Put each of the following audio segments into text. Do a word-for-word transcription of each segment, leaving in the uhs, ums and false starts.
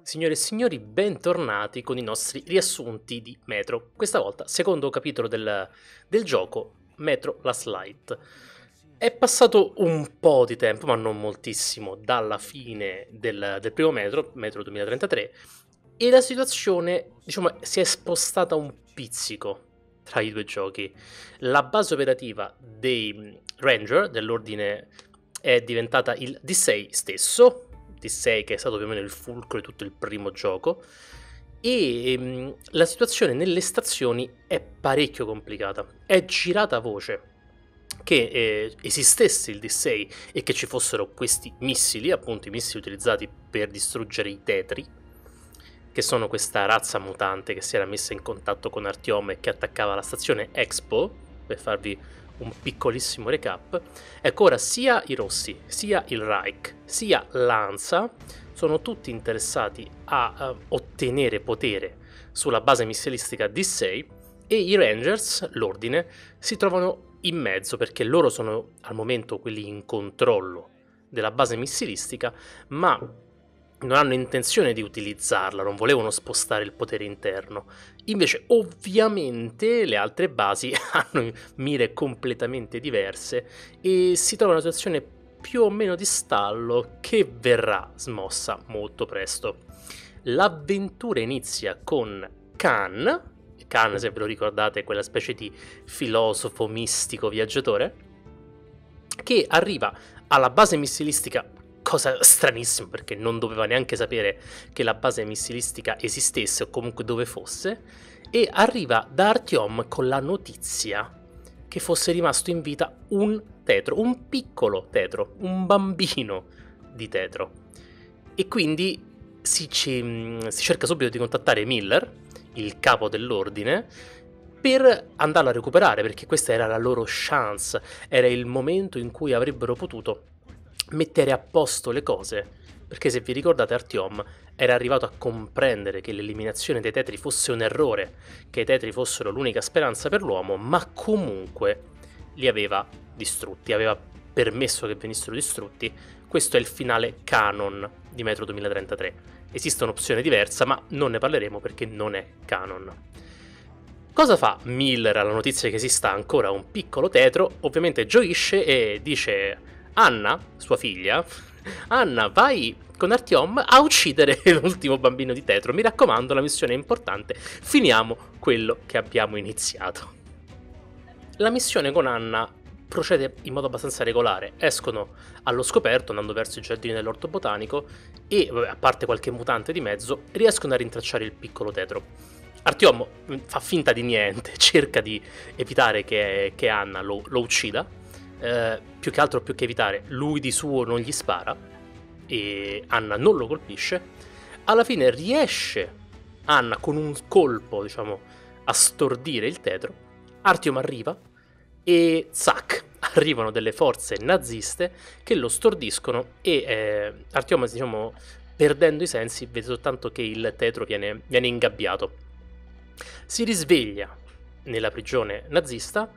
Signore e signori, bentornati con i nostri riassunti di Metro. Questa volta, secondo capitolo del, del gioco, Metro Last Light. È passato un po' di tempo, ma non moltissimo, dalla fine del, del primo Metro, Metro duemilatrentatré, e la situazione, diciamo, si è spostata un pizzico tra i due giochi. La base operativa dei Ranger, dell'ordine, è diventata il D sei stesso, D sei che è stato più o meno il fulcro di tutto il primo gioco, e ehm, la situazione nelle stazioni è parecchio complicata. È girata voce che eh, esistesse il D sei e che ci fossero questi missili, appunto i missili utilizzati per distruggere i Tetri, che sono questa razza mutante che si era messa in contatto con Artyom e che attaccava la stazione Expo, per farvi un piccolissimo recap. Ecco, ora sia i Rossi, sia il Reich, sia l'Ansa sono tutti interessati a uh, ottenere potere sulla base missilistica D sei, e i Rangers, l'ordine, si trovano in mezzo perché loro sono al momento quelli in controllo della base missilistica, ma non hanno intenzione di utilizzarla, non volevano spostare il potere interno. Invece, ovviamente, le altre basi hanno mire completamente diverse e si trova in una situazione più o meno di stallo che verrà smossa molto presto. L'avventura inizia con Khan. Khan, se ve lo ricordate, è quella specie di filosofo mistico viaggiatore che arriva alla base missilistica. Cosa stranissima, perché non doveva neanche sapere che la base missilistica esistesse o comunque dove fosse, e arriva da Artyom con la notizia che fosse rimasto in vita un tetro, un piccolo tetro, un bambino di tetro. E quindi si, ci, si cerca subito di contattare Miller, il capo dell'ordine, per andarlo a recuperare, perché questa era la loro chance, era il momento in cui avrebbero potuto mettere a posto le cose, perché se vi ricordate Artyom era arrivato a comprendere che l'eliminazione dei Tetri fosse un errore, che i Tetri fossero l'unica speranza per l'uomo, ma comunque li aveva distrutti, aveva permesso che venissero distrutti. Questo è il finale canon di Metro duemilatrentatré. Esiste un'opzione diversa, ma non ne parleremo perché non è canon. Cosa fa Miller alla notizia che esista ancora un piccolo tetro? Ovviamente gioisce e dice: Anna, sua figlia, Anna, vai con Artyom a uccidere l'ultimo bambino di tetro. Mi raccomando, la missione è importante. Finiamo quello che abbiamo iniziato. La missione con Anna procede in modo abbastanza regolare. Escono allo scoperto andando verso i giardini dell'orto botanico e, a parte qualche mutante di mezzo, riescono a rintracciare il piccolo tetro. Artyom fa finta di niente, cerca di evitare che, che Anna lo, lo uccida. Eh, più che altro, più che evitare, lui di suo non gli spara e Anna non lo colpisce. Alla fine riesce Anna con un colpo, diciamo, a stordire il tetro. Artyom arriva e zac, arrivano delle forze naziste che lo stordiscono e eh, Artyom, diciamo, perdendo i sensi, vede soltanto che il tetro viene, viene ingabbiato. Si risveglia nella prigione nazista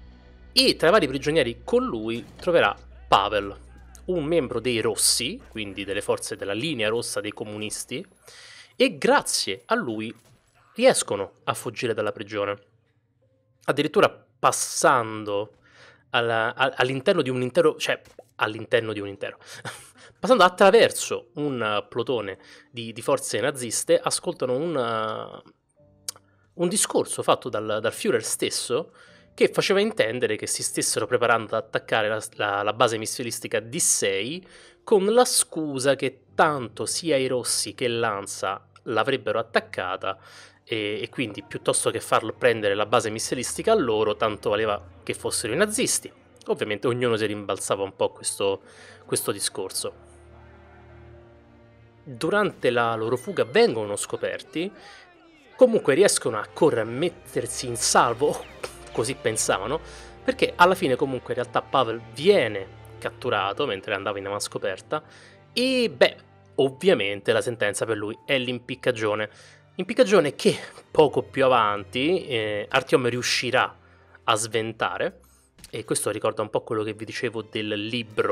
e tra i vari prigionieri con lui troverà Pavel, un membro dei Rossi, quindi delle forze della linea rossa dei comunisti, e grazie a lui riescono a fuggire dalla prigione, addirittura passando alla, all'interno di un intero, cioè all'interno di un intero, passando attraverso un plotone di, di forze naziste. Ascoltano un, uh, un discorso fatto dal, dal Führer stesso, che faceva intendere che si stessero preparando ad attaccare la, la, la base missilistica D sei con la scusa che tanto sia i Rossi che l'Ansa l'avrebbero attaccata e, e quindi piuttosto che farlo prendere la base missilistica a loro, tanto valeva che fossero i nazisti. Ovviamente ognuno si rimbalzava un po' questo, questo discorso. Durante la loro fuga vengono scoperti, comunque riescono a correre, a mettersi in salvo, così pensavano, perché alla fine comunque in realtà Pavel viene catturato mentre andava in avanscoperta e beh, ovviamente la sentenza per lui è l'impiccagione. Impiccagione che poco più avanti eh, Artyom riuscirà a sventare, e questo ricorda un po' quello che vi dicevo del libro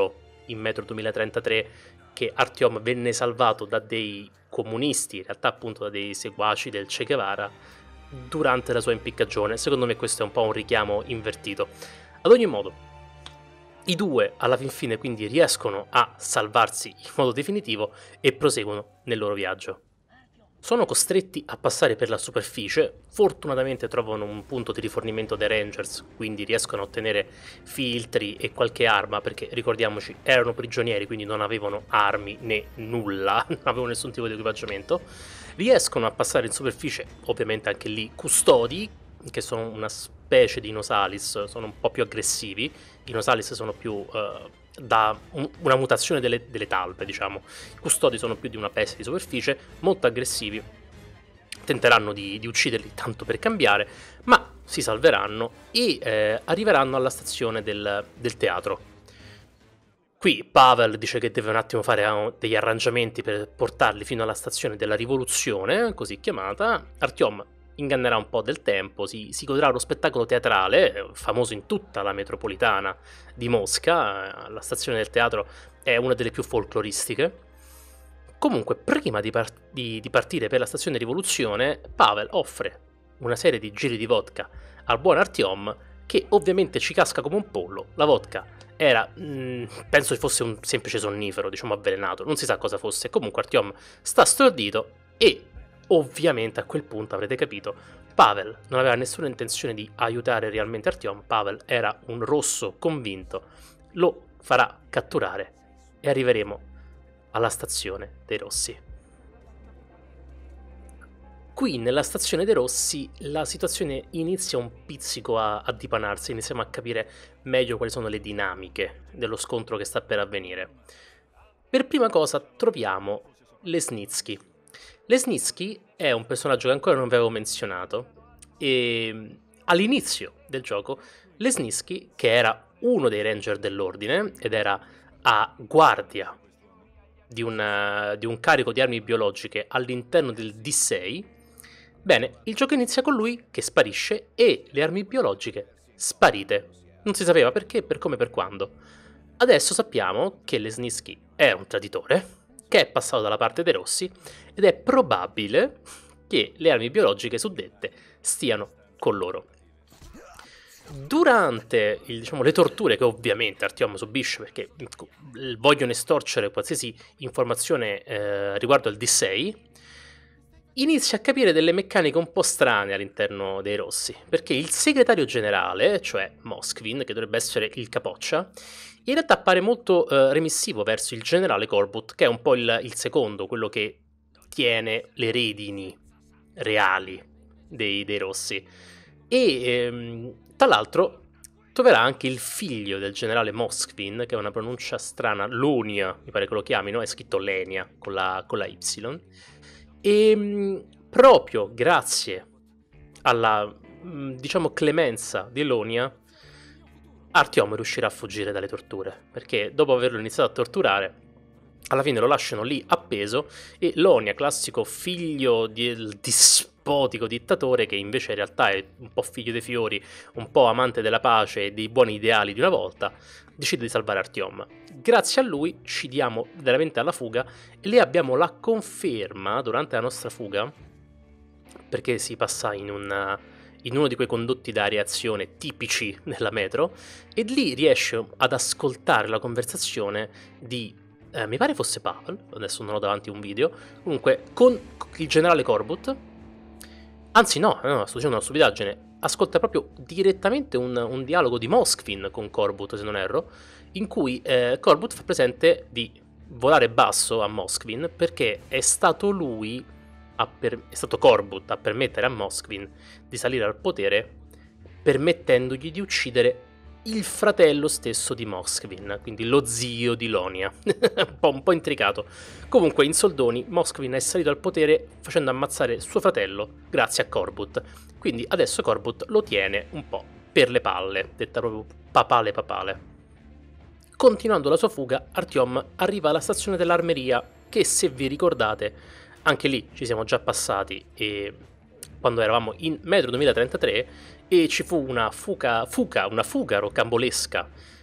in Metro duemilatrentatré che Artyom venne salvato da dei comunisti, in realtà appunto da dei seguaci del Che Guevara, durante la sua impiccagione. Secondo me questo è un po' un richiamo invertito. Ad ogni modo, i due alla fin fine quindi riescono a salvarsi in modo definitivo e proseguono nel loro viaggio. Sono costretti a passare per la superficie, fortunatamente trovano un punto di rifornimento dei Rangers, quindi riescono a ottenere filtri e qualche arma, perché ricordiamoci erano prigionieri, quindi non avevano armi né nulla, non avevano nessun tipo di equipaggiamento. Riescono a passare in superficie, ovviamente anche lì custodi, che sono una specie di Nosalis, sono un po' più aggressivi. I Nosalis sono più uh, da un, una mutazione delle, delle talpe, diciamo. I custodi sono più di una peste di superficie, molto aggressivi. Tenteranno di, di ucciderli tanto per cambiare, ma si salveranno e eh, arriveranno alla stazione del, del teatro. Qui Pavel dice che deve un attimo fare degli arrangiamenti per portarli fino alla stazione della rivoluzione, così chiamata. Artyom ingannerà un po' del tempo, si, si godrà uno spettacolo teatrale famoso in tutta la metropolitana di Mosca. La stazione del teatro è una delle più folcloristiche. Comunque, prima di, par- di, di partire per la stazione rivoluzione, Pavel offre una serie di giri di vodka al buon Artyom, che ovviamente ci casca come un pollo. La vodka era, mh, penso fosse un semplice sonnifero, diciamo avvelenato, non si sa cosa fosse. Comunque Artyom sta stordito e ovviamente a quel punto avrete capito, Pavel non aveva nessuna intenzione di aiutare realmente Artyom. Pavel era un rosso convinto, lo farà catturare e arriveremo alla stazione dei Rossi. Qui nella stazione dei Rossi la situazione inizia un pizzico a, a dipanarsi, iniziamo a capire meglio quali sono le dinamiche dello scontro che sta per avvenire. Per prima cosa troviamo Lesnitsky. Lesnitsky è un personaggio che ancora non vi avevo menzionato e all'inizio del gioco Lesnitsky, che era uno dei ranger dell'ordine ed era a guardia di, una, di un carico di armi biologiche all'interno del D sei, bene, il gioco inizia con lui che sparisce e le armi biologiche sparite. Non si sapeva perché, per come, per quando. Adesso sappiamo che Lesnitsky è un traditore, che è passato dalla parte dei Rossi, ed è probabile che le armi biologiche suddette stiano con loro. Durante il, diciamo, le torture che ovviamente Artyom subisce, perché vogliono estorcere qualsiasi informazione eh, riguardo al D sei, inizia a capire delle meccaniche un po' strane all'interno dei Rossi, perché il segretario generale, cioè Moskvin, che dovrebbe essere il capoccia, in realtà appare molto eh, remissivo verso il generale Korbut, che è un po' il, il secondo, quello che tiene le redini reali dei, dei Rossi. E ehm, tra l'altro troverà anche il figlio del generale Moskvin, che è una pronuncia strana, Lonia, mi pare che lo chiamino, è scritto Lenia con la, con la Y. E proprio grazie alla, diciamo, clemenza di Lonia, Artyom riuscirà a fuggire dalle torture, perché dopo averlo iniziato a torturare, alla fine lo lasciano lì appeso e Lonia, classico figlio del dispotico dittatore, che invece in realtà è un po' figlio dei fiori, un po' amante della pace e dei buoni ideali di una volta, decide di salvare Artyom. Grazie a lui ci diamo veramente alla fuga e lì abbiamo la conferma durante la nostra fuga, perché si passa in, una, in uno di quei condotti da reazione tipici della metro, e lì riesce ad ascoltare la conversazione di, eh, mi pare fosse Pavel, adesso non ho davanti un video, comunque con il generale Korbut, anzi no, no sto dicendo una stupidaggine, ascolta proprio direttamente un, un dialogo di Moskvin con Korbut, se non erro, in cui eh, Korbut fa presente di volare basso a Moskvin perché è stato lui, a per, è stato Korbut a permettere a Moskvin di salire al potere, permettendogli di uccidere il fratello stesso di Moskvin, quindi lo zio di Lonia. un, po', un po' intricato. Comunque, in soldoni, Moskvin è salito al potere facendo ammazzare suo fratello grazie a Korbut. Quindi adesso Korbut lo tiene un po' per le palle, detta proprio papale papale. Continuando la sua fuga, Artyom arriva alla stazione dell'armeria, che se vi ricordate, anche lì ci siamo già passati e quando eravamo in Metro duemilatrentatré, e ci fu una fuga, fuga, una fuga rocambolesca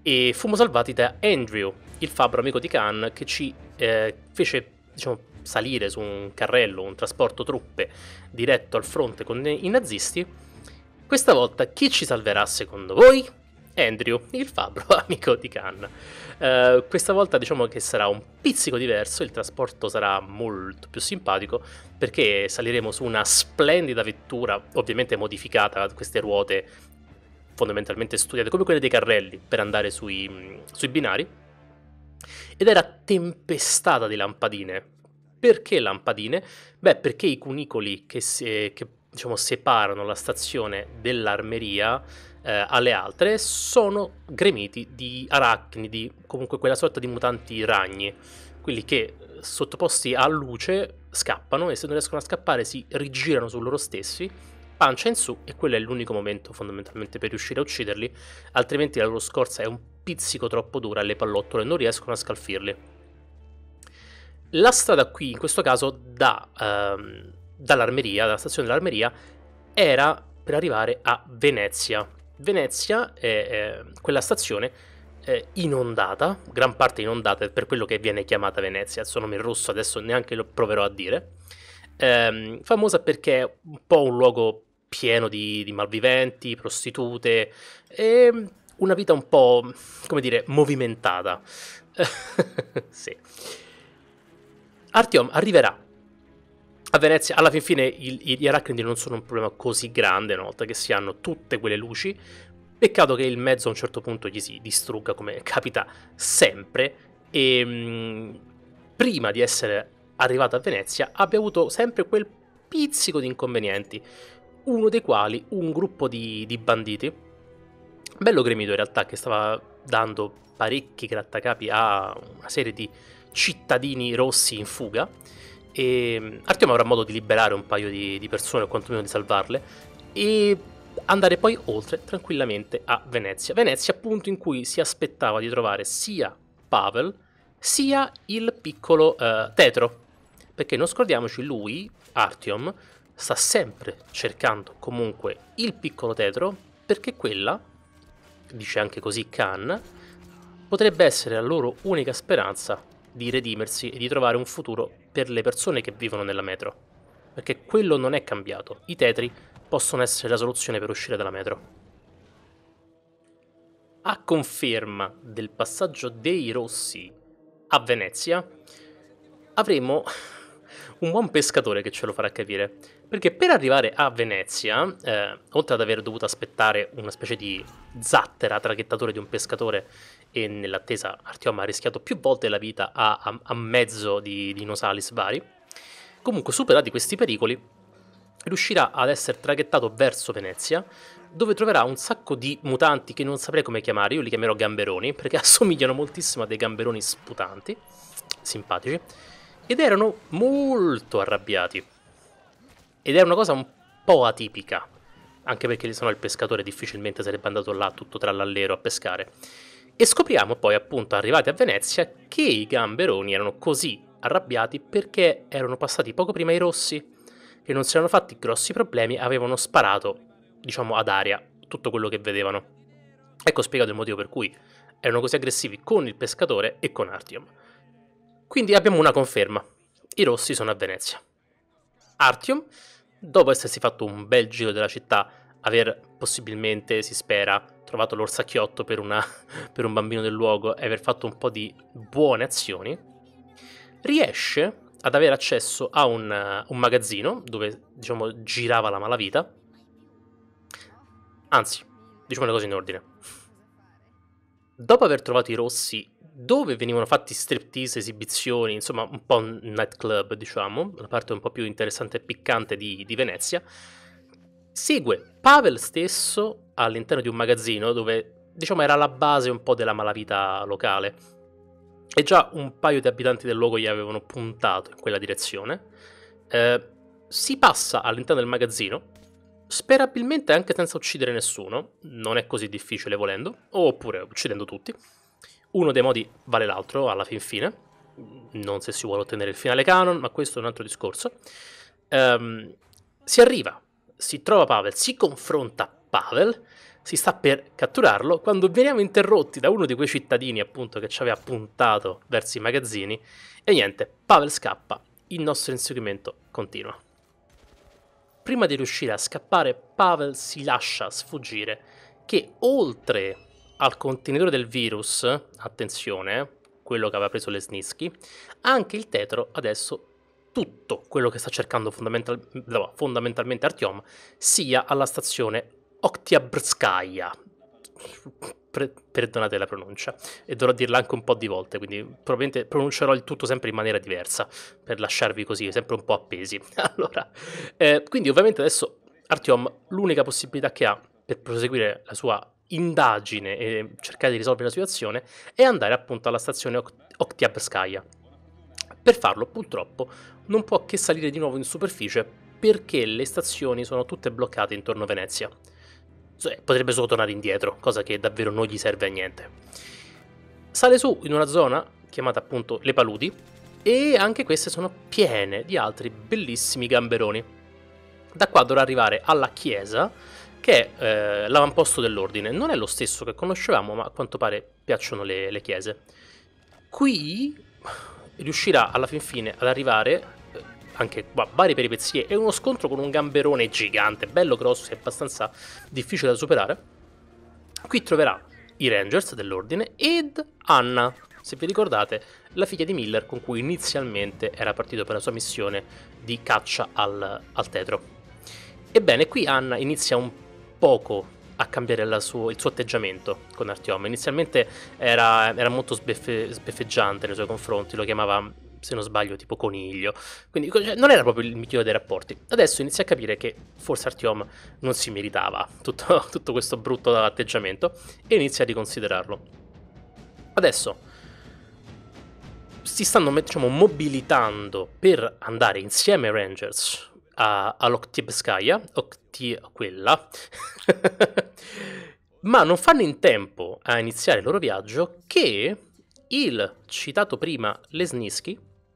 e fummo salvati da Andrew, il fabbro amico di Khan, che ci eh, fece, diciamo, salire su un carrello, un trasporto truppe diretto al fronte con i nazisti. Questa volta chi ci salverà secondo voi? Andrew, il fabbro amico di Khan. Uh, questa volta diciamo che sarà un pizzico diverso, il trasporto sarà molto più simpatico perché saliremo su una splendida vettura, ovviamente modificata, queste ruote fondamentalmente studiate come quelle dei carrelli per andare sui, sui binari, ed era tempestata di lampadine. Perché lampadine? Beh, perché i cunicoli che, si, che diciamo, separano la stazione dell'armeria eh, alle altre sono gremiti di arachnidi, comunque quella sorta di mutanti ragni, quelli che sottoposti a luce scappano e se non riescono a scappare si rigirano su loro stessi, pancia in su, e quello è l'unico momento fondamentalmente per riuscire a ucciderli, altrimenti la loro scorza è un pizzico troppo dura e le pallottole non riescono a scalfirli. La strada qui, in questo caso, da, ehm, dall'armeria, dalla stazione dell'armeria, era per arrivare a Venezia. Venezia è eh, quella stazione eh, inondata, gran parte inondata, per quello che viene chiamata Venezia, il suo nome in russo adesso neanche lo proverò a dire, ehm, famosa perché è un po' un luogo pieno di, di malviventi, prostitute, e una vita un po', come dire, movimentata. Sì. Artyom arriverà a Venezia, alla fin fine il, gli arachnidi non sono un problema così grande una volta che si hanno tutte quelle luci. Peccato che il mezzo a un certo punto gli si distrugga, come capita sempre, e mh, prima di essere arrivato a Venezia abbia avuto sempre quel pizzico di inconvenienti, uno dei quali un gruppo di, di banditi, bello gremito in realtà, che stava dando parecchi grattacapi a una serie di cittadini rossi in fuga, e Artyom avrà modo di liberare un paio di, di persone o quantomeno di salvarle e andare poi oltre tranquillamente a Venezia. Venezia, appunto, in cui si aspettava di trovare sia Pavel sia il piccolo uh, Tetro, perché non scordiamoci, lui, Artyom, sta sempre cercando comunque il piccolo Tetro, perché quella, dice anche così Khan, potrebbe essere la loro unica speranza di redimersi e di trovare un futuro per le persone che vivono nella metro, perché quello non è cambiato. I tetri possono essere la soluzione per uscire dalla metro. A conferma del passaggio dei rossi a Venezia avremo un buon pescatore che ce lo farà capire, perché per arrivare a Venezia, eh, oltre ad aver dovuto aspettare una specie di zattera traghettatore di un pescatore, e nell'attesa Artyom ha rischiato più volte la vita a, a, a mezzo di dinosalis vari, comunque superati questi pericoli riuscirà ad essere traghettato verso Venezia, dove troverà un sacco di mutanti che non saprei come chiamare, io li chiamerò gamberoni perché assomigliano moltissimo a dei gamberoni sputanti, simpatici, ed erano molto arrabbiati. Ed è una cosa un po' atipica, anche perché se no il pescatore difficilmente sarebbe andato là tutto trallallero a pescare. E scopriamo poi, appunto, arrivati a Venezia, che i gamberoni erano così arrabbiati perché erano passati poco prima i rossi, che non si erano fatti grossi problemi, avevano sparato, diciamo, ad aria tutto quello che vedevano. Ecco spiegato il motivo per cui erano così aggressivi con il pescatore e con Artyom. Quindi abbiamo una conferma: i rossi sono a Venezia. Artyom, dopo essersi fatto un bel giro della città, aver possibilmente, si spera, trovato l'orsacchiotto per, una, per un bambino del luogo e aver fatto un po' di buone azioni, riesce ad avere accesso a un, un magazzino dove, diciamo, girava la malavita. Anzi, diciamo le cose in ordine. Dopo aver trovato i rossi dove venivano fatti striptease, esibizioni, insomma un po' un nightclub, diciamo, la parte un po' più interessante e piccante di, di Venezia, segue Pavel stesso all'interno di un magazzino dove, diciamo, era la base un po' della malavita locale, e già un paio di abitanti del luogo gli avevano puntato in quella direzione. Eh, si passa all'interno del magazzino, sperabilmente anche senza uccidere nessuno, non è così difficile volendo, oppure uccidendo tutti. Uno dei modi vale l'altro alla fin fine, non se si vuole ottenere il finale canon, ma questo è un altro discorso. Um, si arriva, si trova Pavel, si confronta Pavel, si sta per catturarlo quando veniamo interrotti da uno di quei cittadini appunto che ci aveva puntato verso i magazzini e niente, Pavel scappa, il nostro inseguimento continua. Prima di riuscire a scappare, Pavel si lascia sfuggire che oltre al contenitore del virus, attenzione, quello che aveva preso Lesniski, anche il tetro adesso, tutto quello che sta cercando fondamental- no, fondamentalmente Artyom, sia alla stazione Oktyabrskaya. Pre- perdonate la pronuncia, e dovrò dirla anche un po' di volte, quindi probabilmente pronuncerò il tutto sempre in maniera diversa, per lasciarvi così, sempre un po' appesi. Allora, eh, quindi ovviamente adesso Artyom l'unica possibilità che ha per proseguire la sua indagine e cercare di risolvere la situazione è andare appunto alla stazione Ok- Oktyabrskaya. Per farlo, purtroppo, non può che salire di nuovo in superficie perché le stazioni sono tutte bloccate intorno a Venezia. Cioè, potrebbe solo tornare indietro, cosa che davvero non gli serve a niente. Sale su in una zona chiamata appunto Le Paludi e anche queste sono piene di altri bellissimi gamberoni. Da qua dovrà arrivare alla chiesa, che è eh, l'avamposto dell'ordine. Non è lo stesso che conoscevamo, ma a quanto pare piacciono le, le chiese. Qui riuscirà alla fin fine ad arrivare eh, anche qua, varie peripezie e uno scontro con un gamberone gigante, bello grosso e abbastanza difficile da superare. Qui troverà i Rangers dell'ordine ed Anna, se vi ricordate, la figlia di Miller con cui inizialmente era partito per la sua missione di caccia al, al tetro. Ebbene, qui Anna inizia un poco a cambiare la suo, il suo atteggiamento con Artyom. Inizialmente era, era molto sbeffe, sbeffeggiante nei suoi confronti, lo chiamava, se non sbaglio, tipo coniglio, quindi cioè, non era proprio il migliore dei rapporti. Adesso inizia a capire che forse Artyom non si meritava tutto, tutto questo brutto atteggiamento e inizia a riconsiderarlo. Adesso si stanno, diciamo, mobilitando per andare insieme ai Rangers all'Oktyabrskaya, Okti, quella, ma non fanno in tempo a iniziare il loro viaggio che il citato prima Lesniski,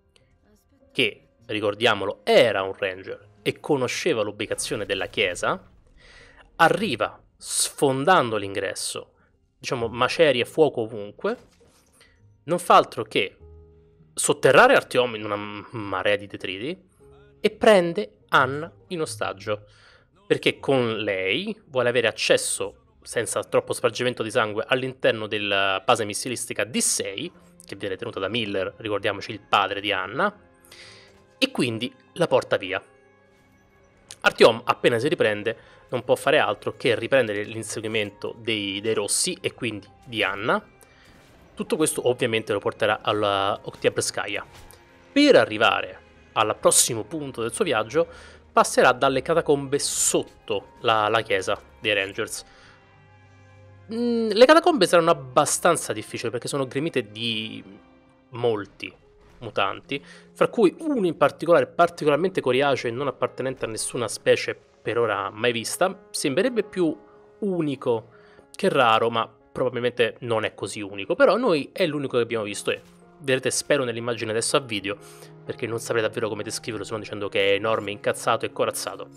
che ricordiamolo era un ranger e conosceva l'ubicazione della chiesa, arriva sfondando l'ingresso, diciamo macerie e fuoco ovunque, non fa altro che sotterrare Artyom in una marea di detriti e prende Anna in ostaggio, perché con lei vuole avere accesso, senza troppo spargimento di sangue, all'interno della base missilistica D sei, che viene tenuta da Miller, ricordiamoci il padre di Anna, e quindi la porta via. Artyom, appena si riprende, non può fare altro che riprendere l'inseguimento dei, dei Rossi e quindi di Anna. Tutto questo ovviamente lo porterà alla Oktyabrskaya. Per arrivare al prossimo punto del suo viaggio passerà dalle catacombe sotto la, la chiesa dei Rangers. Mm, le catacombe saranno abbastanza difficili perché sono gremite di molti mutanti, fra cui uno in particolare particolarmente coriaceo e non appartenente a nessuna specie per ora mai vista. Sembrerebbe più unico che raro, ma probabilmente non è così unico, però noi è l'unico che abbiamo visto e vedrete, spero, nell'immagine adesso a video, perché non saprei davvero come descriverlo se non dicendo che è enorme, incazzato e corazzato.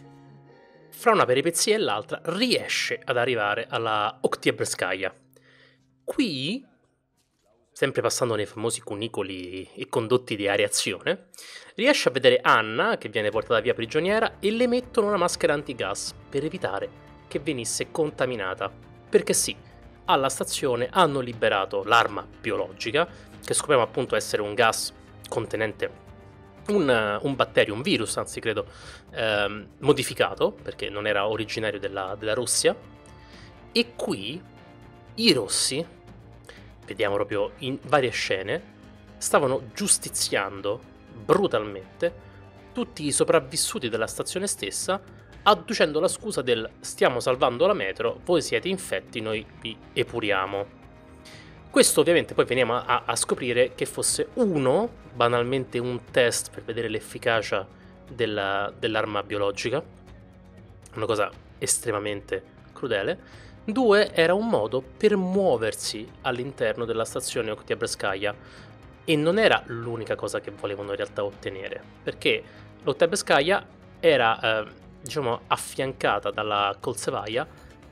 Fra una peripezia e l'altra riesce ad arrivare alla Oktyabrskaya. Qui, sempre passando nei famosi cunicoli e condotti di areazione, riesce a vedere Anna, che viene portata via prigioniera, e le mettono una maschera antigas per evitare che venisse contaminata. Perché sì, alla stazione hanno liberato l'arma biologica, che scopriamo appunto essere un gas contenente un, un batterio, un virus, anzi credo, ehm, modificato, perché non era originario della, della Russia. E qui i Rossi, vediamo proprio in varie scene, stavano giustiziando brutalmente tutti i sopravvissuti della stazione stessa, adducendo la scusa del stiamo salvando la metro, voi siete infetti, noi vi epuriamo. Questo ovviamente poi veniamo a, a scoprire che fosse uno, banalmente un test per vedere l'efficacia della, dell'arma biologica, una cosa estremamente crudele. Due, era un modo per muoversi all'interno della stazione Oktyabrskaya e non era l'unica cosa che volevano in realtà ottenere, perché l'Oktyabrskaya era, eh, diciamo, affiancata dalla Koltsevaia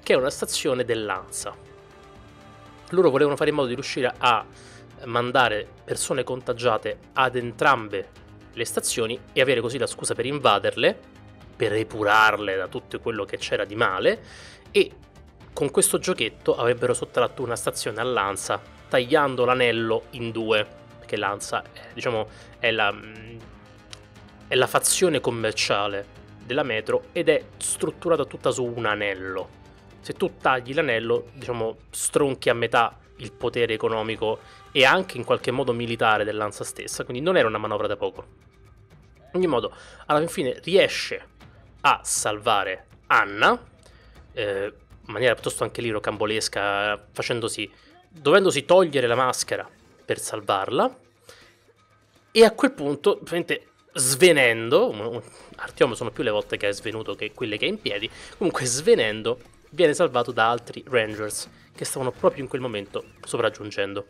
che è una stazione dell'Hansa. Loro volevano fare in modo di riuscire a mandare persone contagiate ad entrambe le stazioni e avere così la scusa per invaderle, per epurarle da tutto quello che c'era di male, e con questo giochetto avrebbero sottratto una stazione all'Hansa, tagliando l'anello in due, perché l'Hansa è, diciamo, è la, è la fazione commerciale della metro ed è strutturata tutta su un anello. Se tu tagli l'anello, diciamo, stronchi a metà il potere economico e anche in qualche modo militare dell'Hansa stessa, quindi non era una manovra da poco. In ogni modo, alla fine riesce a salvare Anna, eh, in maniera piuttosto anche lì rocambolesca, facendosi, dovendosi togliere la maschera per salvarla, e a quel punto, ovviamente svenendo, Artyom sono più le volte che è svenuto che quelle che è in piedi, comunque svenendo, viene salvato da altri Rangers che stavano proprio in quel momento sopraggiungendo.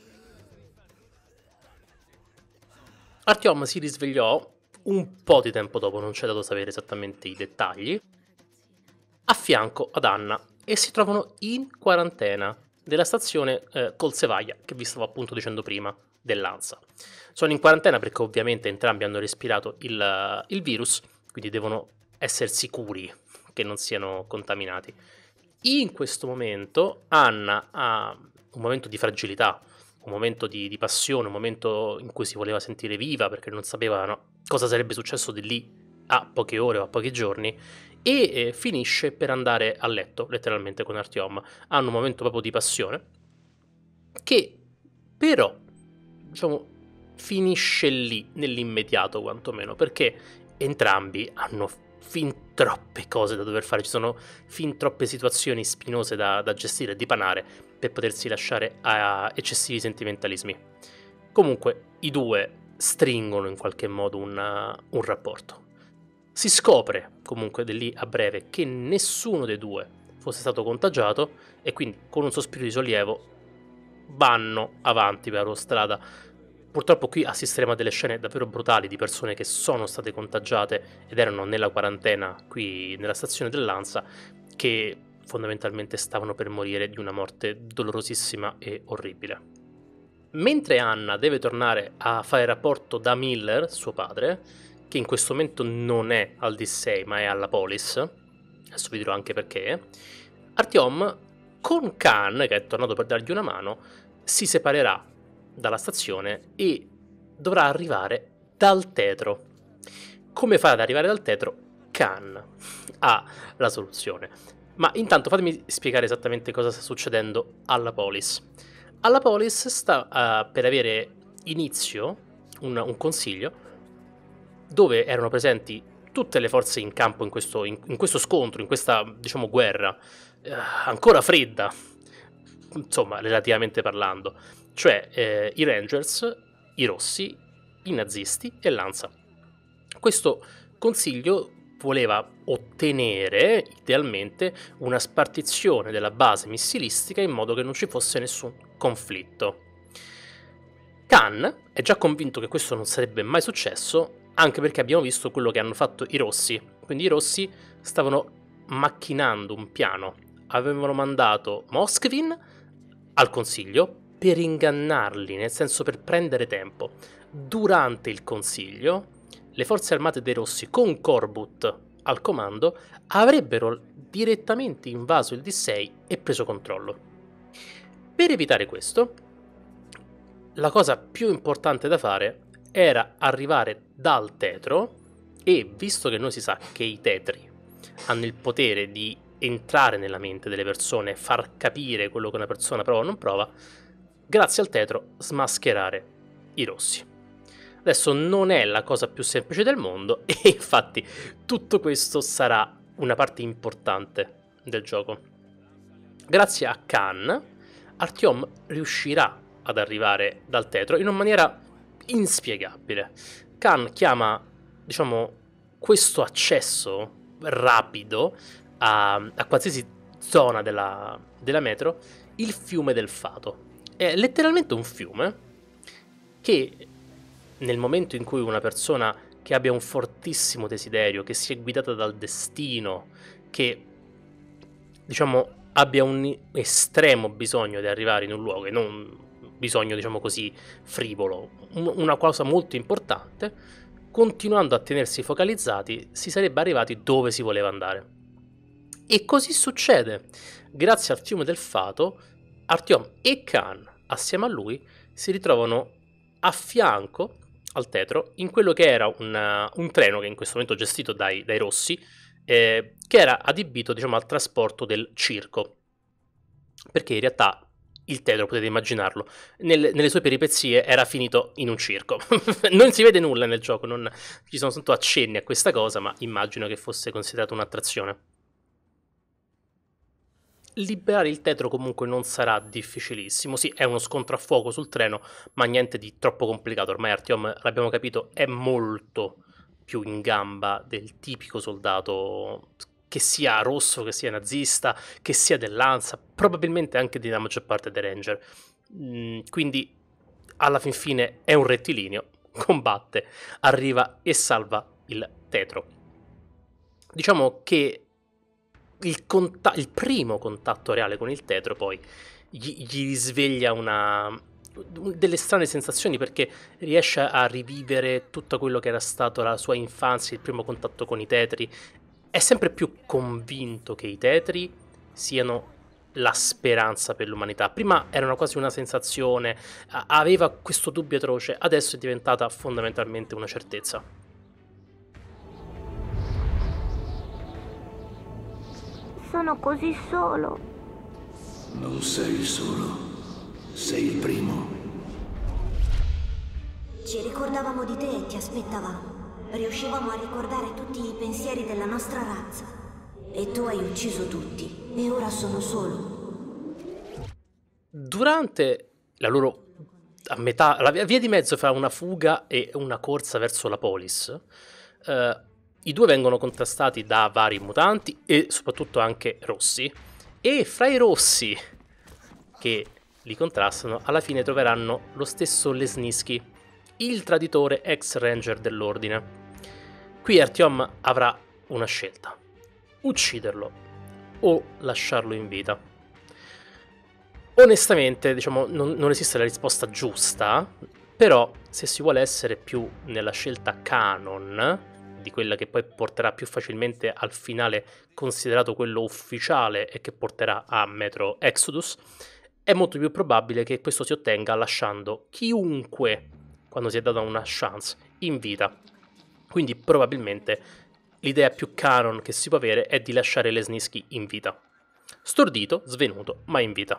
Artyom si risvegliò un po' di tempo dopo, non c'è dato sapere esattamente i dettagli, a fianco ad Anna, e si trovano in quarantena della stazione eh, Koltsevaia, che vi stavo appunto dicendo prima, dell'Hansa. Sono in quarantena perché ovviamente entrambi hanno respirato il, il virus, quindi devono essere sicuri che non siano contaminati. In questo momento Anna ha un momento di fragilità, un momento di, di passione, un momento in cui si voleva sentire viva perché non sapeva, no, cosa sarebbe successo di lì a poche ore o a pochi giorni, e eh, finisce per andare a letto letteralmente con Artyom. Hanno un momento proprio di passione che però, diciamo, finisce lì nell'immediato quantomeno, perché entrambi hanno fin troppe cose da dover fare, ci sono fin troppe situazioni spinose da, da gestire e dipanare per potersi lasciare a eccessivi sentimentalismi. Comunque i due stringono in qualche modo una, un rapporto. Si scopre comunque di lì a breve che nessuno dei due fosse stato contagiato e quindi con un sospiro di sollievo vanno avanti per la strada. Purtroppo qui assisteremo a delle scene davvero brutali di persone che sono state contagiate ed erano nella quarantena qui nella stazione dell'Hansa, che fondamentalmente stavano per morire di una morte dolorosissima e orribile. Mentre Anna deve tornare a fare rapporto da Miller, suo padre, che in questo momento non è al D sei ma è alla Polis, adesso vi dirò anche perché, Artyom con Khan, che è tornato per dargli una mano, si separerà dalla stazione e dovrà arrivare dal tetro. Come fare ad arrivare dal tetro? Khan ha la soluzione. Ma intanto fatemi spiegare esattamente cosa sta succedendo alla Polis. Alla Polis sta uh, per avere inizio un, un consiglio dove erano presenti tutte le forze in campo in questo, in, in questo scontro, in questa, diciamo, guerra uh, ancora fredda, insomma, relativamente parlando, cioè eh, i Rangers, i Rossi, i nazisti e l'Hansa. Questo consiglio voleva ottenere, idealmente, una spartizione della base missilistica in modo che non ci fosse nessun conflitto. Khan è già convinto che questo non sarebbe mai successo, anche perché abbiamo visto quello che hanno fatto i Rossi. Quindi i Rossi stavano macchinando un piano, avevano mandato Moskvin al consiglio per ingannarli, nel senso per prendere tempo. Durante il consiglio, le forze armate dei Rossi, con Korbut al comando, avrebbero direttamente invaso il D sei e preso controllo. Per evitare questo, la cosa più importante da fare era arrivare dal tetro, e visto che noi si sa che i tetri hanno il potere di entrare nella mente delle persone, far capire quello che una persona prova o non prova, grazie al tetro smascherare i Rossi. Adesso non è la cosa più semplice del mondo e infatti tutto questo sarà una parte importante del gioco. Grazie a Khan, Artyom riuscirà ad arrivare dal tetro in una maniera inspiegabile. Khan chiama, diciamo, questo accesso rapido a, a qualsiasi zona della, della metro il fiume del fato. È letteralmente un fiume che, nel momento in cui una persona che abbia un fortissimo desiderio, che sia guidata dal destino, che diciamo, abbia un estremo bisogno di arrivare in un luogo e non bisogno, diciamo così, frivolo, una cosa molto importante, continuando a tenersi focalizzati si sarebbe arrivati dove si voleva andare. E così succede. Grazie al fiume del fato, Artyom e Khan, assieme a lui, si ritrovano a fianco al tetro in quello che era un, un treno che in questo momento gestito dai, dai Rossi, eh, che era adibito, diciamo, al trasporto del circo, perché in realtà il tetro, potete immaginarlo, nel, nelle sue peripezie era finito in un circo. Non si vede nulla nel gioco, non ci sono soltanto accenni a questa cosa, ma immagino che fosse considerata un'attrazione. Liberare il tetro comunque non sarà difficilissimo, sì, è uno scontro a fuoco sul treno, ma niente di troppo complicato. Ormai Artyom, l'abbiamo capito, è molto più in gamba del tipico soldato, che sia rosso, che sia nazista, che sia dell'Hansa, probabilmente anche della maggior parte dei Ranger. Mm, quindi alla fin fine è un rettilineo, combatte, arriva e salva il tetro. Diciamo che il, conta- il primo contatto reale con il tetro poi gli, gli risveglia una, delle strane sensazioni, perché riesce a rivivere tutto quello che era stato la sua infanzia, il primo contatto con i tetri. È sempre più convinto che i tetri siano la speranza per l'umanità. Prima era quasi una sensazione, aveva questo dubbio atroce, adesso è diventata fondamentalmente una certezza. Sono così solo. Non sei solo, sei il primo. Ci ricordavamo di te e ti aspettavamo. Riuscivamo a ricordare tutti i pensieri della nostra razza. E tu hai ucciso tutti, e ora sono solo. Durante la loro, a metà, la via di mezzo fra una fuga e una corsa verso la polis, eh, i due vengono contrastati da vari mutanti e soprattutto anche rossi, e fra i rossi che li contrastano alla fine troveranno lo stesso Lesniski, il traditore ex ranger dell'ordine. Qui Artyom avrà una scelta: ucciderlo o lasciarlo in vita. Onestamente, diciamo, non, non esiste la risposta giusta, però se si vuole essere più nella scelta canon, di quella che poi porterà più facilmente al finale considerato quello ufficiale e che porterà a Metro Exodus, è molto più probabile che questo si ottenga lasciando chiunque, quando si è data una chance, in vita. Quindi probabilmente l'idea più canon che si può avere è di lasciare Lesniski in vita. Stordito, svenuto, ma in vita.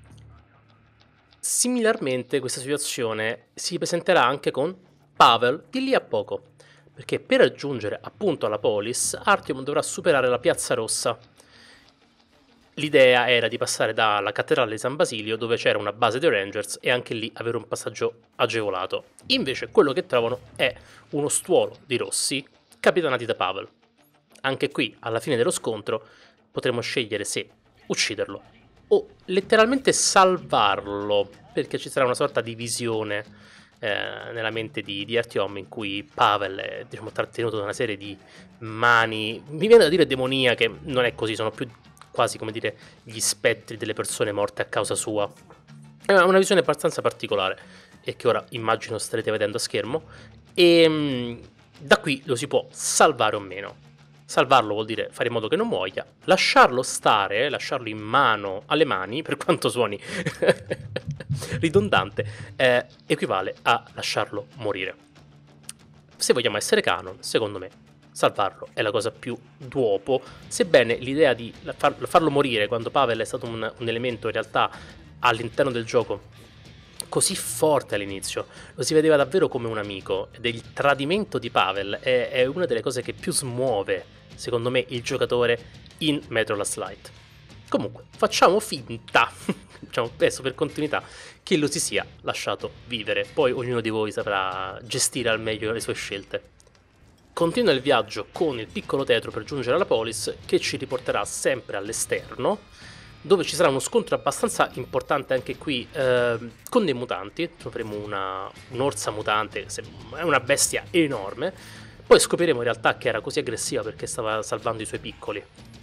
Similarmente questa situazione si presenterà anche con Pavel di lì a poco, perché per raggiungere appunto la polis Artyom dovrà superare la Piazza Rossa. L'idea era di passare dalla cattedrale di San Basilio, dove c'era una base dei Rangers, e anche lì avere un passaggio agevolato. Invece quello che trovano è uno stuolo di rossi capitanati da Pavel. Anche qui, alla fine dello scontro, potremo scegliere se ucciderlo o letteralmente salvarlo, perché ci sarà una sorta di visione Eh, nella mente di, di Artyom, in cui Pavel è, diciamo, trattenuto da una serie di mani, mi viene da dire demoniache, non è così, sono più quasi, come dire, gli spettri delle persone morte a causa sua. È una visione abbastanza particolare e che ora immagino starete vedendo a schermo, e mh, da qui lo si può salvare o meno. Salvarlo vuol dire fare in modo che non muoia, lasciarlo stare, lasciarlo in mano alle mani, per quanto suoni ridondante, eh, equivale a lasciarlo morire. Se vogliamo essere canon, secondo me, salvarlo è la cosa più d'uopo, sebbene l'idea di far, farlo morire quando Pavel è stato un, un elemento in realtà all'interno del gioco così forte all'inizio, lo si vedeva davvero come un amico, ed il tradimento di Pavel è, è una delle cose che più smuove, secondo me, il giocatore in Metro Last Light. Comunque, facciamo finta, diciamo adesso per continuità, che lo si sia lasciato vivere, poi ognuno di voi saprà gestire al meglio le sue scelte. Continua il viaggio con il piccolo tetro per giungere alla polis, che ci riporterà sempre all'esterno, dove ci sarà uno scontro abbastanza importante anche qui eh, con dei mutanti. Troveremo una, un'orsa mutante, è una bestia enorme. Poi scopriremo in realtà che era così aggressiva perché stava salvando i suoi piccoli.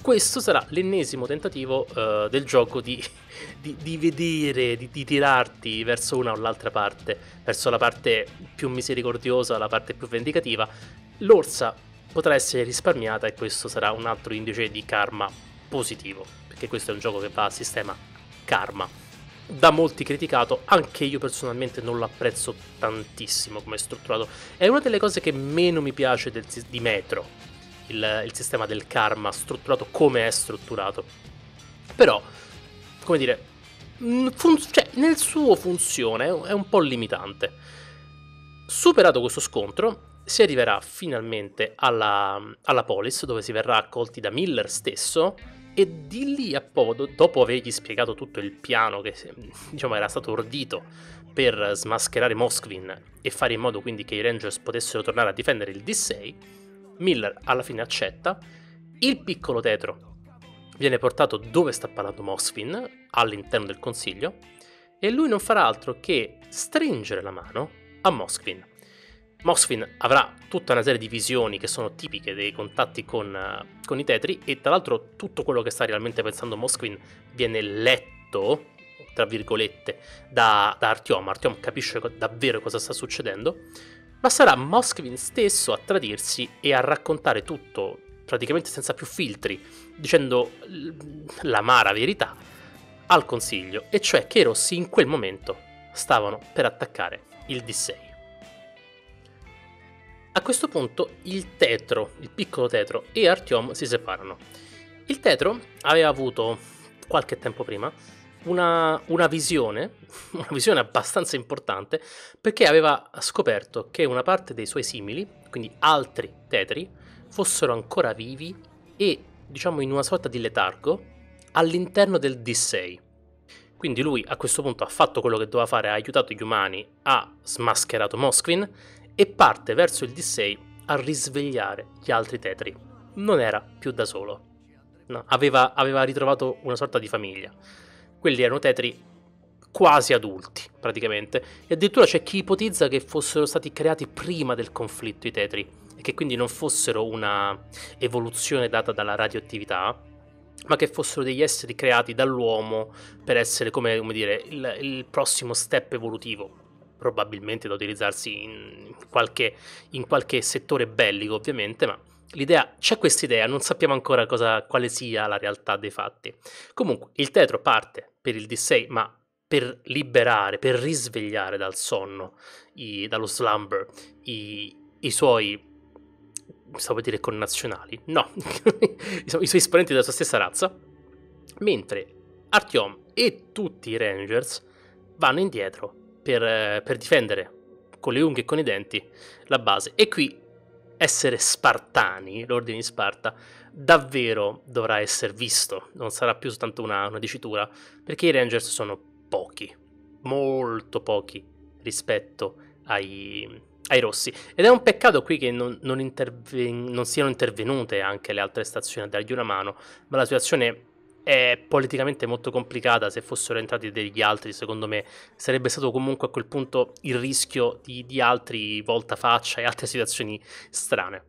questo sarà l'ennesimo tentativo uh, del gioco di, di, di vedere, di, di tirarti verso una o l'altra parte, verso la parte più misericordiosa, la parte più vendicativa. L'orsa potrà essere risparmiata e questo sarà un altro indice di karma positivo, perché questo è un gioco che va a sistema karma, da molti criticato. Anche io personalmente non lo apprezzo tantissimo come è strutturato, è una delle cose che meno mi piace del, di Metro, il, il sistema del karma strutturato come è strutturato, però come dire fun- cioè, nel suo funzione è un po' limitante. Superato questo scontro si arriverà finalmente alla, alla Polis, dove si verrà accolti da Miller stesso, e di lì a poco, dopo avergli spiegato tutto il piano che diciamo era stato ordito per smascherare Moskvin e fare in modo quindi che i Rangers potessero tornare a difendere il D sei, Miller alla fine accetta. Il piccolo tetro viene portato dove sta parlando Moskvin, all'interno del consiglio, e lui non farà altro che stringere la mano a Moskvin. Moskvin avrà tutta una serie di visioni che sono tipiche dei contatti con, uh, con i tetri, e tra l'altro tutto quello che sta realmente pensando Moskvin viene letto, tra virgolette, da, da Artyom. Artyom capisce co- davvero cosa sta succedendo, ma sarà Moskvin stesso a tradirsi e a raccontare tutto praticamente senza più filtri, dicendo l'amara verità al consiglio, e cioè che i rossi in quel momento stavano per attaccare il D sei. A questo punto il tetro, il piccolo tetro, e Artyom si separano. Il tetro aveva avuto qualche tempo prima una, una visione, una visione abbastanza importante, perché aveva scoperto che una parte dei suoi simili, quindi altri tetri, fossero ancora vivi e, diciamo, in una sorta di letargo all'interno del D sei. Quindi lui a questo punto ha fatto quello che doveva fare, ha aiutato gli umani, ha smascherato Moskvin e parte verso il D sei a risvegliare gli altri tetri. Non era più da solo, no, aveva, aveva ritrovato una sorta di famiglia. Quelli erano tetri quasi adulti praticamente, e addirittura c'è chi ipotizza che fossero stati creati prima del conflitto i tetri, e che quindi non fossero una evoluzione data dalla radioattività, ma che fossero degli esseri creati dall'uomo per essere come, come dire, il, il prossimo step evolutivo, probabilmente da utilizzarsi in qualche, in qualche settore bellico ovviamente, ma l'idea, c'è questa idea, non sappiamo ancora cosa, quale sia la realtà dei fatti. Comunque il tetro parte per il D sei, ma per liberare, per risvegliare dal sonno, i, dallo slumber, i, i suoi, stavo per dire connazionali, no, i suoi esponenti della sua stessa razza, mentre Artyom e tutti i Rangers vanno indietro per, per difendere con le unghie e con i denti la base. E qui essere spartani, l'ordine di Sparta, davvero dovrà essere visto, non sarà più soltanto una, una dicitura, perché i Rangers sono pochi, molto pochi rispetto ai, ai rossi, ed è un peccato qui che non, non, interven- non siano intervenute anche le altre stazioni a dargli una mano, ma la situazione è politicamente molto complicata. Se fossero entrati degli altri, secondo me sarebbe stato comunque a quel punto il rischio di, di altri voltafaccia e altre situazioni strane.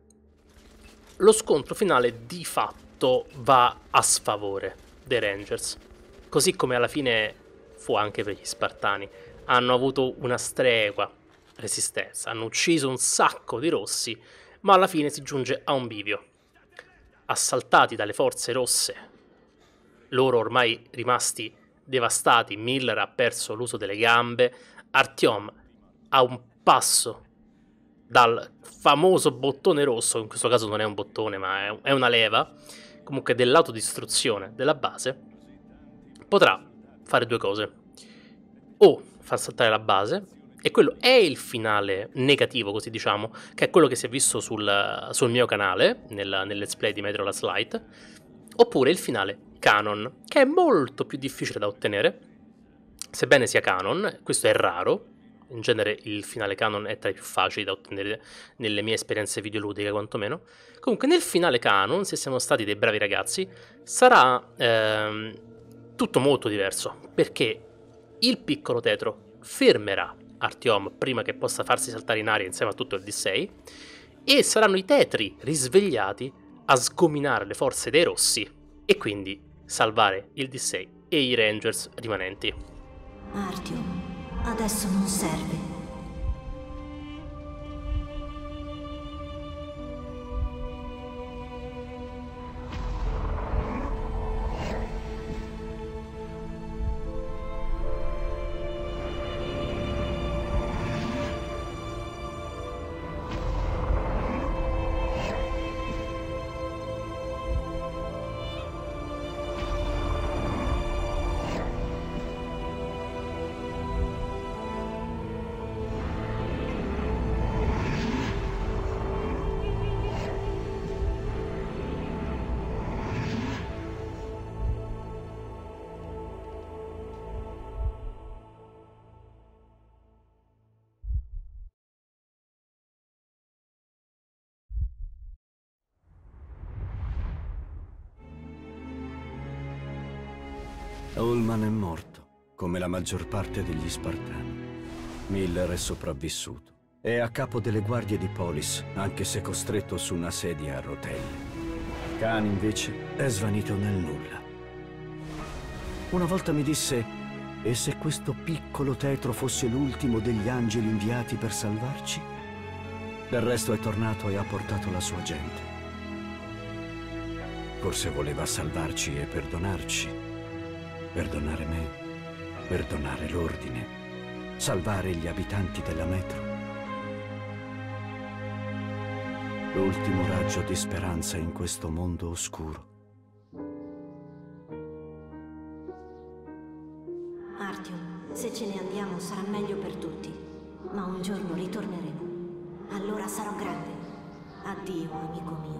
Lo scontro finale di fatto va a sfavore dei Rangers, così come alla fine fu anche per gli Spartani. Hanno avuto una stregua resistenza, hanno ucciso un sacco di rossi, ma alla fine si giunge a un bivio. Assaltati dalle forze rosse, loro ormai rimasti devastati, Miller ha perso l'uso delle gambe, Artyom a un passo dal famoso bottone rosso, in questo caso non è un bottone ma è una leva, comunque dell'autodistruzione della base, potrà fare due cose: o far saltare la base, e quello è il finale negativo, così diciamo, che è quello che si è visto sul, sul mio canale, nel, nel let's play di Metro Last Light, oppure il finale canon, che è molto più difficile da ottenere, sebbene sia canon. Questo è raro, in genere il finale canon è tra i più facili da ottenere nelle mie esperienze videoludiche quantomeno. Comunque nel finale canon, se siamo stati dei bravi ragazzi, sarà ehm, tutto molto diverso, perché il piccolo tetro fermerà Artyom prima che possa farsi saltare in aria insieme a tutto il D sei, e saranno i tetri risvegliati a sgominare le forze dei rossi e quindi salvare il D sei e i Rangers rimanenti. Artyom, adesso non serve. Ullman è morto, come la maggior parte degli Spartani. Miller è sopravvissuto. È a capo delle guardie di Polis, anche se costretto su una sedia a rotelle. Khan, invece, è svanito nel nulla. Una volta mi disse: e se questo piccolo tetro fosse l'ultimo degli angeli inviati per salvarci? Del resto è tornato e ha portato la sua gente. Forse voleva salvarci e perdonarci. Perdonare me, perdonare l'ordine, salvare gli abitanti della metro. L'ultimo raggio di speranza in questo mondo oscuro. Artyom, se ce ne andiamo sarà meglio per tutti, ma un giorno ritorneremo. Allora sarò grande. Addio, amico mio.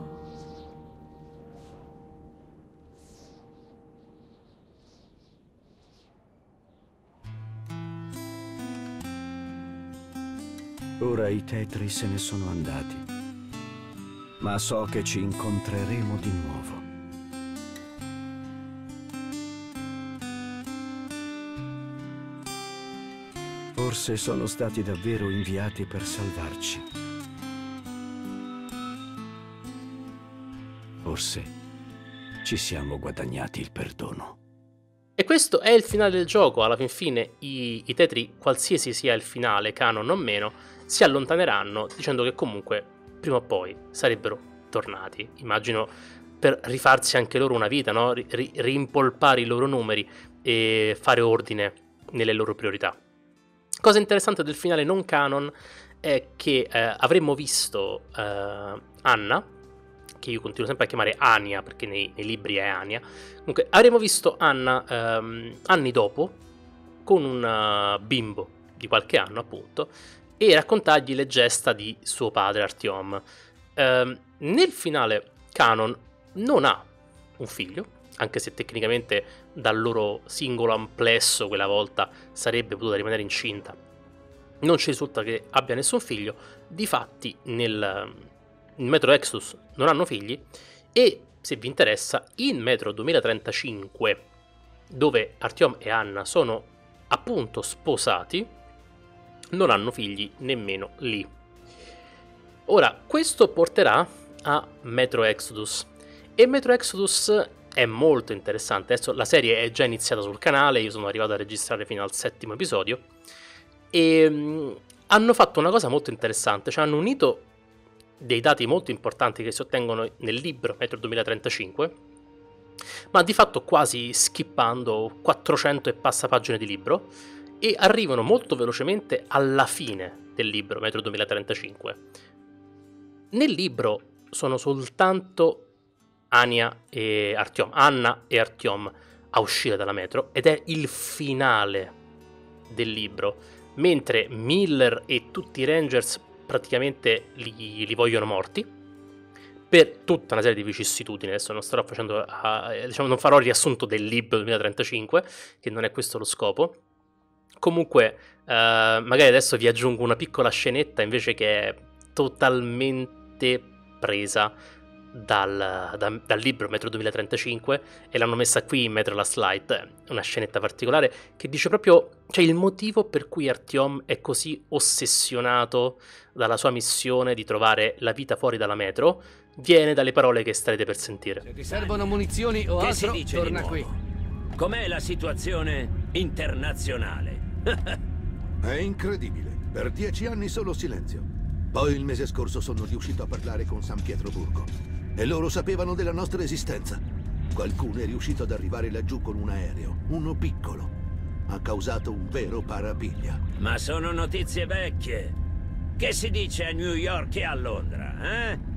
Ora i tetri se ne sono andati, ma so che ci incontreremo di nuovo. Forse sono stati davvero inviati per salvarci. Forse ci siamo guadagnati il perdono. E questo è il finale del gioco. Alla fin fine i, i tetri, qualsiasi sia il finale, canon o meno, si allontaneranno dicendo che comunque prima o poi sarebbero tornati. Immagino per rifarsi anche loro una vita, no? Ri- rimpolpare i loro numeri e fare ordine nelle loro priorità. Cosa interessante del finale non canon è che eh, avremmo visto eh, Anna, che io continuo sempre a chiamare Anya perché nei, nei libri è Anya. Comunque avremmo visto Anna ehm, anni dopo con un uh, bimbo di qualche anno appunto e raccontargli le gesta di suo padre Artyom. Ehm, nel finale canon non ha un figlio, anche se tecnicamente dal loro singolo amplesso quella volta sarebbe potuta rimanere incinta. Non ci risulta che abbia nessun figlio. Difatti nel, in Metro Exodus non hanno figli e, se vi interessa, in Metro duemilatrentacinque, dove Artyom e Anna sono appunto sposati, non hanno figli nemmeno lì. Ora, questo porterà a Metro Exodus e Metro Exodus è molto interessante. Adesso la serie è già iniziata sul canale, io sono arrivato a registrare fino al settimo episodio e um, hanno fatto una cosa molto interessante, cioè hanno unito dei dati molto importanti che si ottengono nel libro Metro duemilatrentacinque, ma di fatto quasi skippando quattrocento e passa pagine di libro, e arrivano molto velocemente alla fine del libro Metro duemilatrentacinque. Nel libro sono soltanto Anya e Artyom, Anna e Artyom a uscire dalla metro ed è il finale del libro, mentre Miller e tutti i Rangers praticamente li, li vogliono morti per tutta una serie di vicissitudini. Adesso non starò facendo uh, diciamo non farò il riassunto del libro duemilatrentacinque, che non è questo lo scopo. Comunque uh, magari adesso vi aggiungo una piccola scenetta invece che è totalmente presa dal, da, dal libro Metro duemilatrentacinque e l'hanno messa qui in Metro Last Light, una scenetta particolare che dice proprio, cioè il motivo per cui Artyom è così ossessionato dalla sua missione di trovare la vita fuori dalla metro viene dalle parole che starete per sentire. Se ti servono munizioni o Che altro, si dice torna di qui. nuovo? Com'è la situazione internazionale? È incredibile. Per dieci anni solo silenzio. Poi il mese scorso sono riuscito a parlare con San Pietroburgo. E loro sapevano della nostra esistenza. Qualcuno è riuscito ad arrivare laggiù con un aereo. Uno piccolo. Ha causato un vero parapiglia. Ma sono notizie vecchie. Che si dice a New York e a Londra, eh?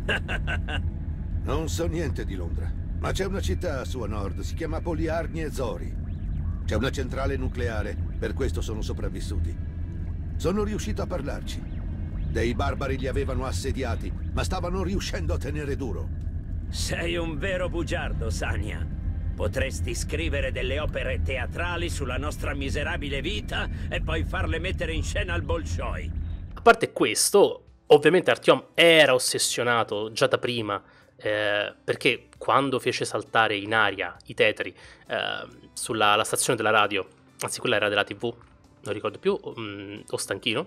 Non so niente di Londra. Ma c'è una città a sua nord. Si chiama Poliarnie Zori. C'è una centrale nucleare. Per questo sono sopravvissuti. Sono riuscito a parlarci. Dei barbari li avevano assediati, ma stavano riuscendo a tenere duro. Sei un vero bugiardo, Sania. Potresti scrivere delle opere teatrali sulla nostra miserabile vita e poi farle mettere in scena al Bolshoi. A parte questo, ovviamente Artyom era ossessionato già da prima, eh, perché quando fece saltare in aria i tetri eh, sulla la stazione della radio, anzi quella era della tivù, non ricordo più, um, o Stanchino,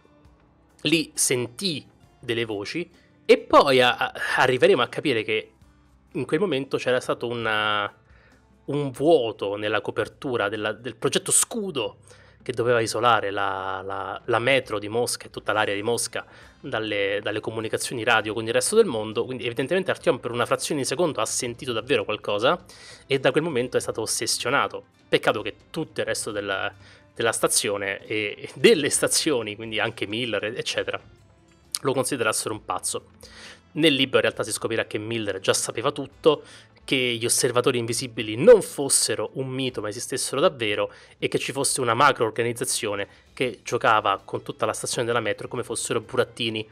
lì sentì delle voci e poi a, a, arriveremo a capire che in quel momento c'era stato una, un vuoto nella copertura della, del progetto Scudo che doveva isolare la, la, la metro di Mosca e tutta l'area di Mosca dalle, dalle comunicazioni radio con il resto del mondo, quindi evidentemente Artyom per una frazione di secondo ha sentito davvero qualcosa e da quel momento è stato ossessionato. Peccato che tutto il resto della, della stazione e delle stazioni, quindi anche Miller eccetera, lo considerassero un pazzo. Nel libro in realtà si scoprirà che Miller già sapeva tutto, che gli osservatori invisibili non fossero un mito ma esistessero davvero e che ci fosse una macro organizzazione che giocava con tutta la stazione della metro come fossero burattini.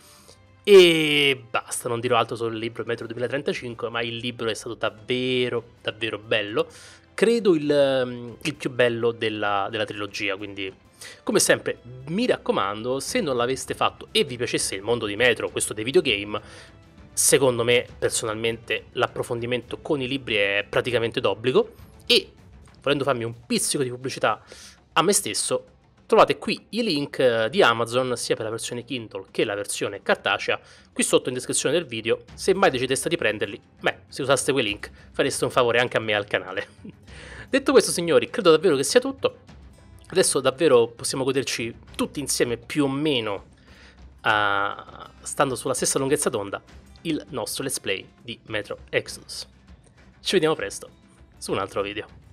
E basta, non dirò altro sul libro Metro duemilatrentacinque, ma il libro è stato davvero davvero bello, credo il, il più bello della, della trilogia, quindi come sempre mi raccomando, se non l'aveste fatto e vi piacesse il mondo di Metro, questo dei videogame, secondo me personalmente l'approfondimento con i libri è praticamente d'obbligo e volendo farmi un pizzico di pubblicità a me stesso, trovate qui i link di Amazon sia per la versione Kindle che la versione cartacea qui sotto in descrizione del video. Se mai decideste di prenderli, beh, se usaste quei link fareste un favore anche a me e al canale. Detto questo signori, credo davvero che sia tutto. Adesso davvero possiamo goderci tutti insieme più o meno uh, stando sulla stessa lunghezza d'onda il nostro let's play di Metro Exodus. Ci vediamo presto su un altro video.